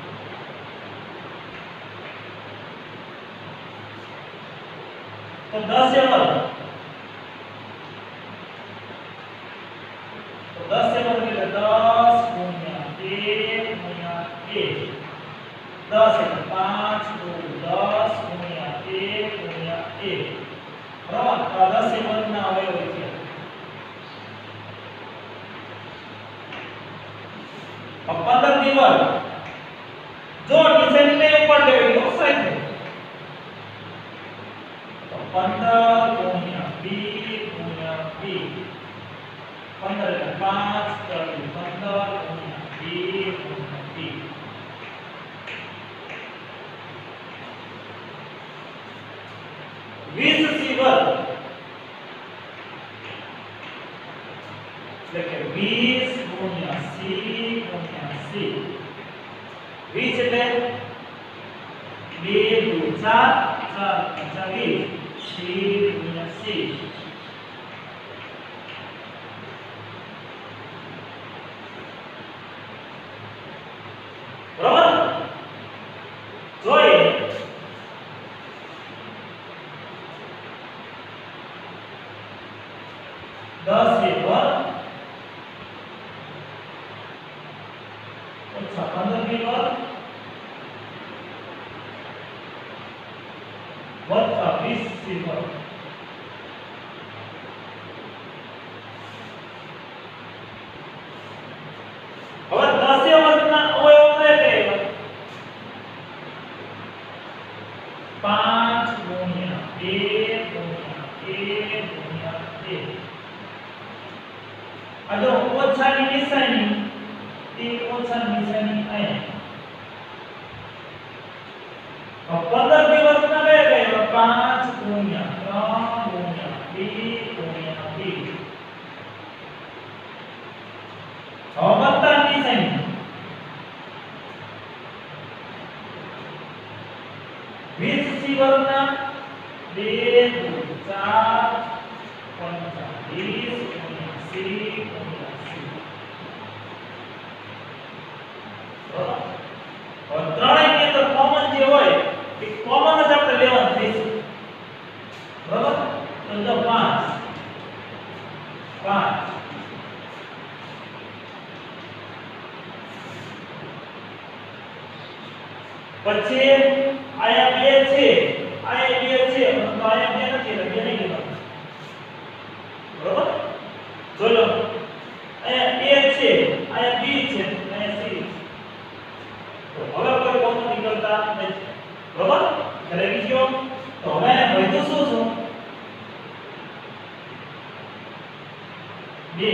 તો દસ એ પર તો દસ એ પર એટલે દસ ગુણ્યા એક ગુણ્યા એક. દસ એટલે પાંચ દો દસ ગુણ્યા એક ગુણ્યા એક. બરાબર. તો આ દસ એ વર્ગના અવયવો છે. પંદર ની વર્ગ જો નિશાની ઉપર લેવી તો સાચું. તો પંદર ગુણ્યા b ગુણ્યા b. પંદર એટલે પાંચ કરી પંદર ગુણ્યા b ગુણ્યા b. વીસ સી વર્ગ એટલે કે વીસ ગુણ્યા સી ગુણ્યા સી. વીસ એટલે બે દુ ચાર ચાર પંચા વીસ સી ગુણ્યા સી. બરાબર. જોઈએ દસ એ વર્ગ ઓછા પંદર ની વર્ગ વત્તા વીસ ની વર્ગ. હવે દસ એ વર્ગના અવયવો એટલે પાંચ ગુણ્યા બે ગુણ્યા એક ગુણ્યા એક. આ જો ઓછાની નિશાની એ ઓછાની નિશાની અહીંયા. પંદર દિવસ ના બે ગયો પાંચ ગુણ્યા ત્રણ ગુણ્યા બે ગુણ્યા બે. હવે વત્તા નિશાની વીસ સી વર્ગના બે દુ ચાર પંચા વીસ ગુણ્યા સી ગુણ્યા સી. ત્રણેય ની અંદર કોમન જે હોય એ કોમન જ આપણે લેવાનું થશે. બરાબર. તો જો પાંચ પાંચ પછી આયા બે છે આયા બે છે પરંતુ આયા બે નથી એટલે બે નહીં લેવાનું. બરાબર. જોઈ લો આયા a છે આયા b છે આયા c છે. તો હવે કોઈ કોમન નીકળતા નથી. બરાબર. એટલે બીજો તો હવે વધુ શું શું બે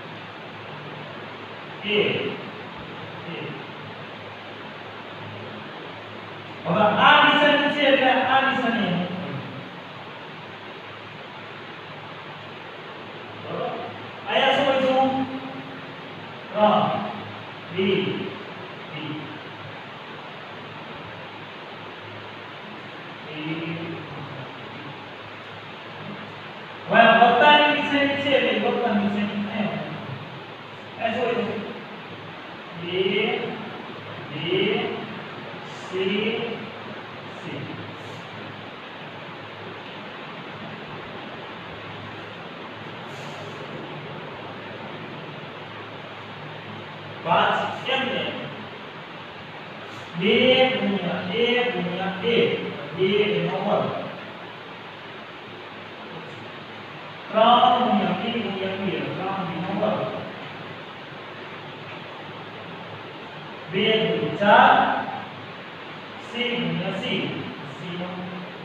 a a હવે આ નિશાની છે એટલે આ નિશાની બરોબર આયા શું લખું ત્રણ બી બી હવે વત્તાની નિશાની છે એટલે વત્તાની નિશાની આયા આ શું લખું બે બે સી સી પાંચ કેમ ને બે ગુણ્યા એક ગુણ્યા એક બે નો વર્ગ ત્રણ ગુણ્યા બે ગુણ્યા બે ત્રણ નો વર્ગ બે ગુણ્યા ચાર સી ગુણ્યા સી સી નો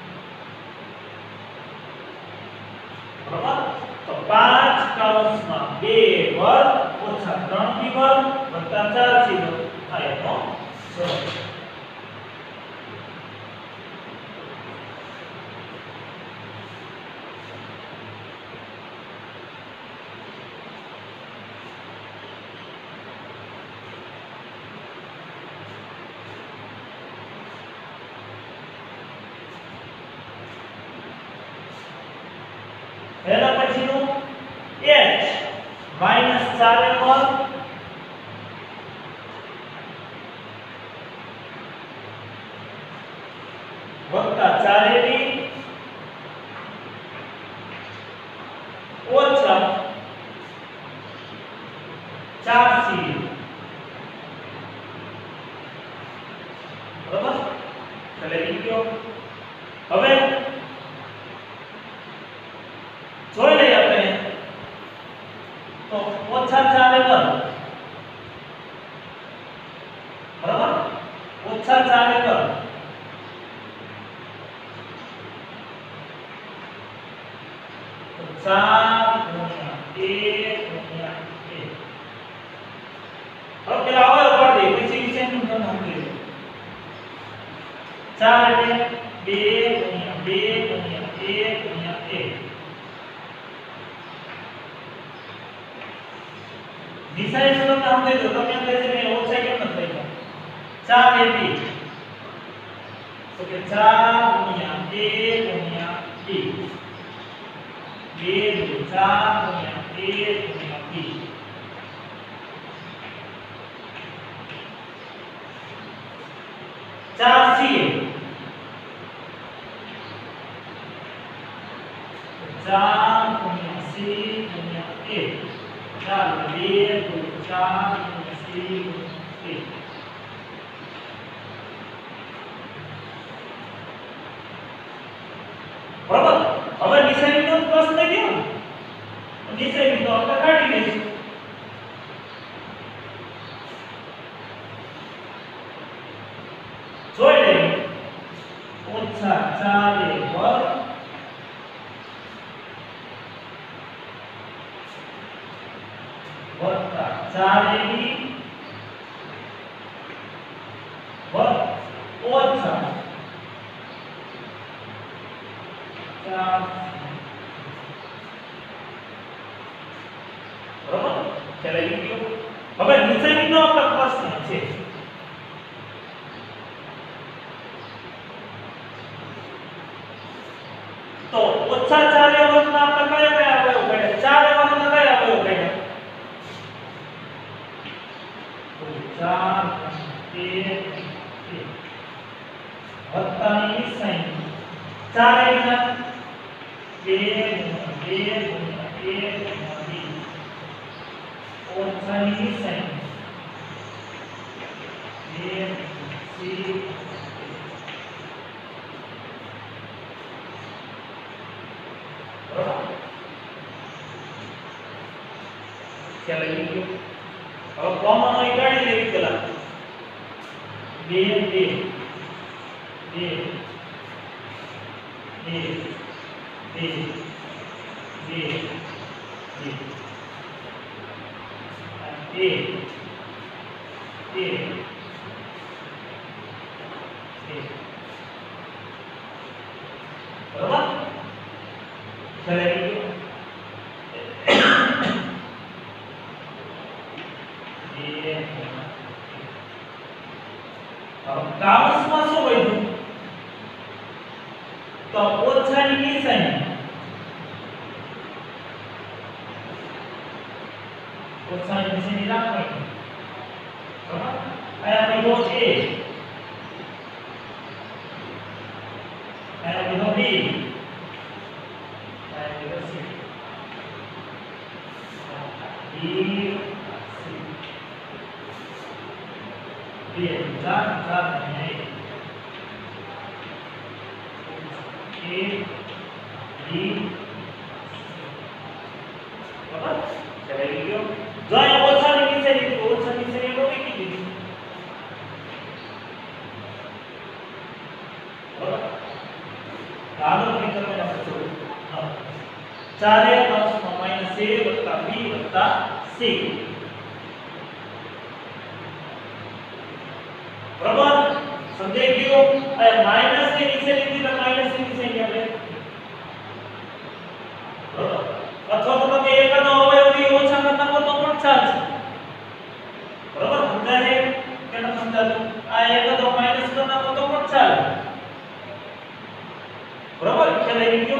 બરાબર તો પાંચ કૌંસમાં બે વર્ગ ઓછા ત્રણ ડી વર્ગ વત્તા ચાર સી વર્ગ થાય તો સરળ એના પછીનું h માઈનસ ચાર વર્ગ વત્તા ચાર ડી ઓછા ચાર સી બરાબર એટલે ઈ ગયો હવે જોઈ લઈએ આપણે તો ઓછા ચાર વર્ગ બરાબર ઓછા ચાર વર્ગ તો ચાર ગુણ્યા એક ગુણ્યા એક હવે પેલા આવે ઉપર દે પછી વિશેનું નામ સમજી ચાર એટલે બે ગુણ્યા બે ગુણ્યા એક ગુણ્યા એક નિશાની નું નામ દે દો તમે એમ કહે છે કે ઓછા કેમ નથી થઈ ચાર એ બી તો કે ચાર ગુણ્યા બે ગુણ્યા બી બે ગુણ્યા ચાર ગુણ્યા બે ગુણ્યા બી ચાર સી ચાર ગુણ્યા સી ગુણ્યા એક ચાર બે ચાર સી એક બરાબર હવે નિશાનીનો પ્રશ્ન ગયો નિશાની તો આપણે કાઢી લઈશું જોઈ લઈએ ઓછા ચાર વર્ગ વત્તા ચાર ડી વર્ગ ઓછા ચાર બરાબર ચાલે ગયો હવે નિશાનીનો આપણો પ્રશ્ન છે તો ઓછા ચાર વર્ગના આપણે કયા કયા અવયવ કાઢ્યા ચાર વર્ગના કયા અવયવ કાઢ્યા ચાર એક વત્તાની નિશાની ચાર એકના બે ગુણ્યા બે ગુણ્યા એક ગુણ્યા બી ઓછાની નિશાની બે સી ખ્યાલ આવી ગયો હવે કોમન હોય કાઢી લેવી પેલા બે બે બે બે બે બે બે બે એ બરાબર ચલે ગયો એ કાઉન્સમાં શું વધ્યું તો ઓછાની નિશાની ઓછાની નિશાની રાખવાની બરાબર આયા બધો a આયા બધો b આયા બધો c b c b ચાર ચાર અને a b બરાબર ચલાવી ગયો જો અહીંયા ઓછાની નિશાની તો ઓછાની નિશાની નો મૂકી દીધી બરાબર આગળ ની કરવાના આપણે ચાર a કૌંસમાં માઈનસ a વત્તા b વત્તા c બરાબર સમજાઈ ગયો આ માઈનસ ની નિશાની લીધી તો માઈનસ ની નિશાની આપણે બરાબર અથવા તો તમે એકનો અવયવથી ઓછા કરતા હો તો પણ ચાલશે બરાબર સમજાય કે ન સમજાતું આ એકનો માઈનસ કરતા હો તો પણ ચાલે બરાબર ખ્યાલ આવી ગયો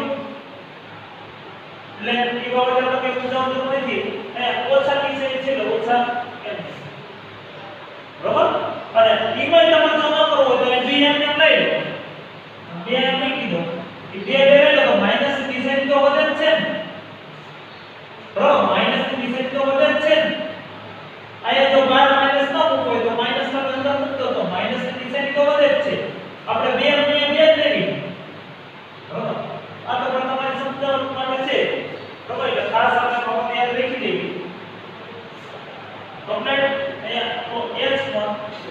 એટલે એ બાબતે આપણે સમજાવવાનું નથી એ ઓછા વિશે છે એટલે ઓછા એમ બરાબર અને ઈમાં તમારે જો ન કરવો હોય તો એ બી એમ એમ લઈ લો બે એમ નહીં કીધો એ બે બે લઈ લો તો માઈનસ ની નિશાની તો વધે જ છે ને બરાબર માઈનસ ની નિશાની તો વધે જ છે ને આયા જો બાર માઈનસ ન મૂકવો હોય તો માઈનસ ની અંદર મૂકતો તો માઈનસ ની નિશાની તો વધે જ છે આપણે બે એમ બે જ લેવી બરાબર આ તો પણ તમારે સમજાવવા માટે છે બરાબર એટલે ખાસ આપણે બાબત યાદ રાખી દેવી કમ્પ્લીટ અહીંયા તો h માં તો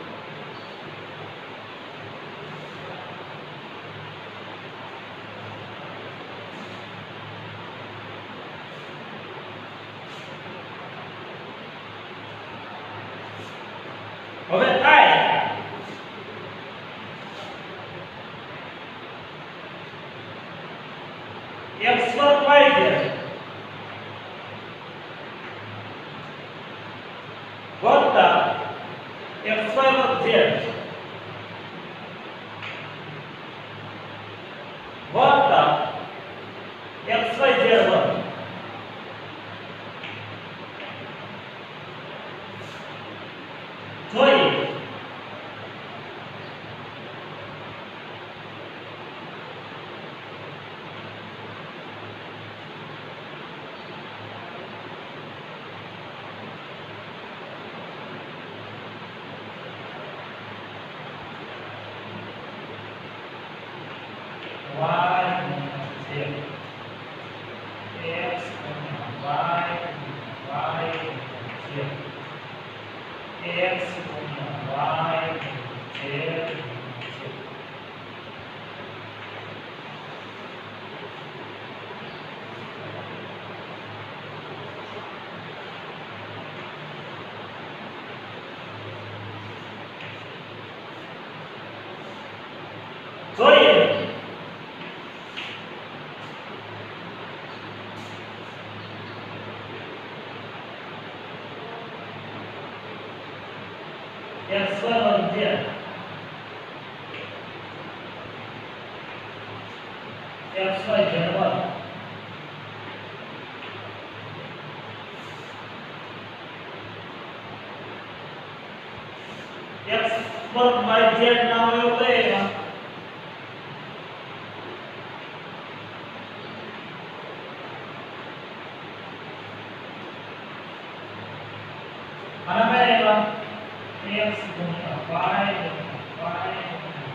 હવે i x વર્ગ y z વત્તા xy વર્ગ z વત્તા xy z વર્ગ જોઈએ જોઈએ x વર્ગ z xy z વર્ગ x વર્ગ y z ના હોય તો એમાં અને મેં x ગુણ્યા y ગુણ્યા y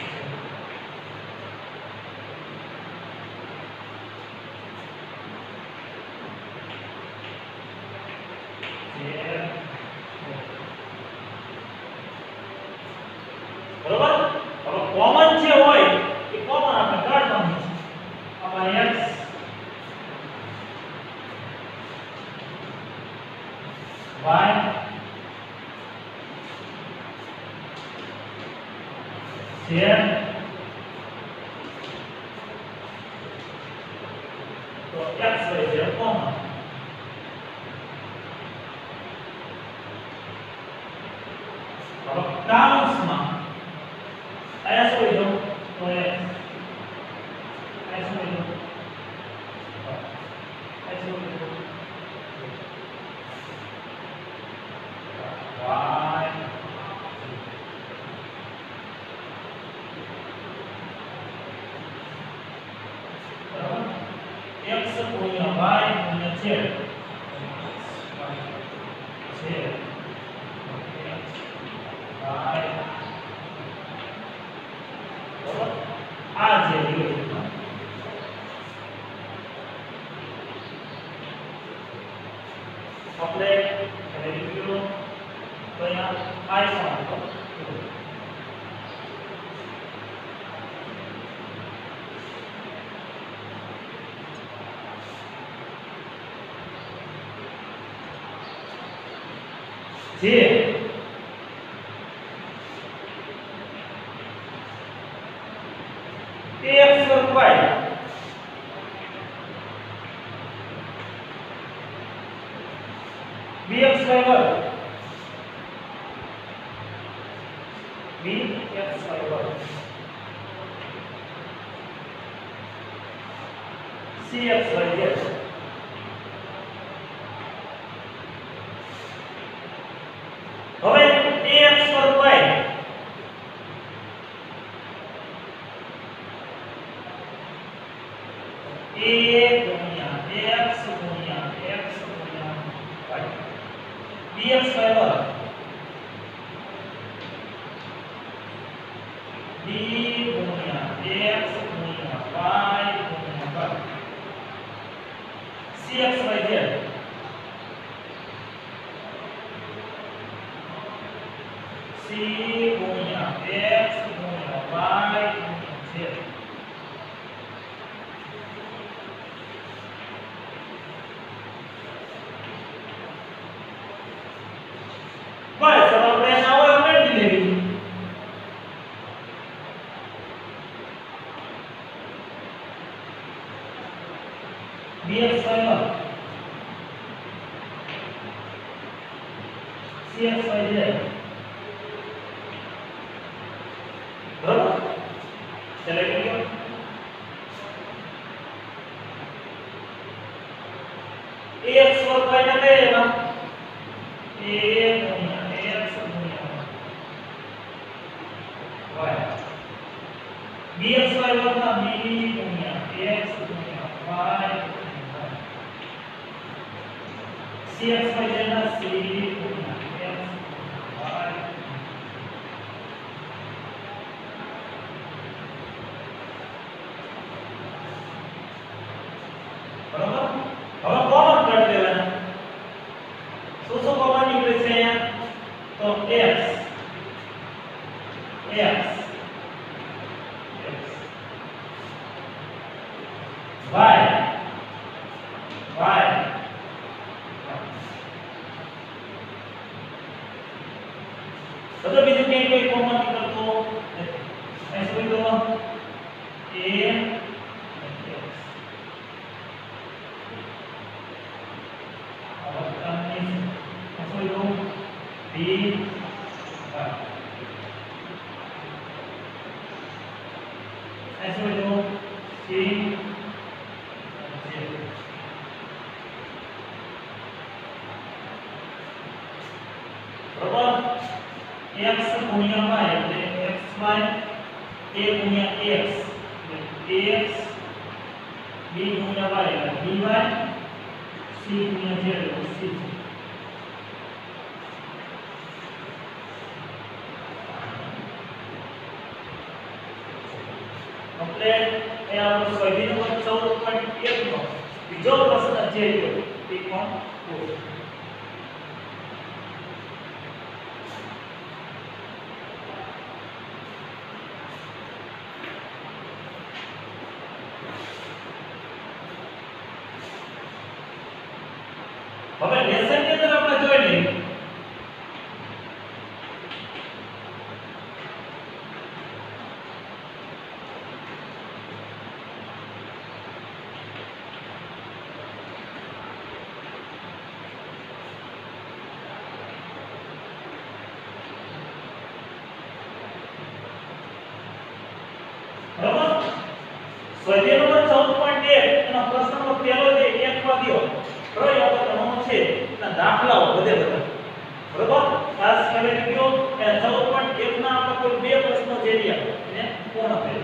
બરોબર હવે કોમન જે હોય એ કોમન આપણે કાઢવાનું છે આમાં x y z છે તો x y z કોમન હવે કાઉન્સમાં આયા શું હોય તો x આયા શું હોય આયા શું હોય y x ગુણ્યા y ગુણ્યા z છે આ જે લીધું આપણે લીધું તો અહીંયા i પણ જે x વર્ગ y bx y વર્ગ bx y વર્ગ cx y z હવે ax વર્ગ y a ગુણ્યા x ગુણ્યા x ગુણ્યા y bx y વર્ગ b ગુણ્યા x ગુણ્યા y ગુણ્યા y cx y z c ગુણ્યા x ગુણ્યા y ગુણ્યા z બસ હવે આપણે એના અવયવ મેળવી લેવી bx y વર્ગ cx y z બરાબર ચલે ગયો ax વર્ગ y ને લેવા a ગુણ્યા x ગુણ્યા y bx y વર્ગના b ગુણ્યા x ગુણ્યા y ગુણ્યા cx y z ના c ગુણ્યા x ગુણ્યા y બરાબર હવે કોમન કાઢી લેવાના શું શું કોમન નીકળે છે અહીંયા તો x x y y તો બીજું કઈ કોઈ કોમન નીકળતો અહીં શું દો a b ऐसे हो जाओ c बराबर x गुणिया y એટલે xy a ગુણિયા x એટલે ax b ગુણિયા y એટલે by c ગુણિયા z એટલે c એટલે એ આપણો સ્વાધ્યાય નંબર ચૌદ પોઈન્ટ એક નો બીજો પ્રશ્ન જે રહ્યો તે પણ પૂરો હવે લેસન ની અંદર આપણે જોઈ લઈએ સ્વાધ્યાય નંબર ચૌદ પોઈન્ટ એક એનો પ્રશ્ન નંબર પહેલો જે એક માં દ્યો કયો અવતરણો છે એના દાખલાઓ બધે બધા બરોબર ખાસ કરીને કયો એ ચૌદ પોઈન્ટ એક ના આપણે કોઈ બે પ્રશ્નો જે રહ્યા એને પૂર્ણ કર્યા